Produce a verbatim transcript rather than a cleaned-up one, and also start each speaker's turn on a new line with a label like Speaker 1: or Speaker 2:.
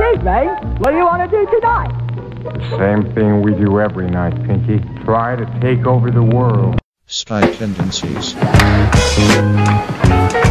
Speaker 1: Excuse me, what do you want to do tonight?
Speaker 2: The same thing we do every night, Pinky. Try to take over the world.
Speaker 3: Spy tendencies.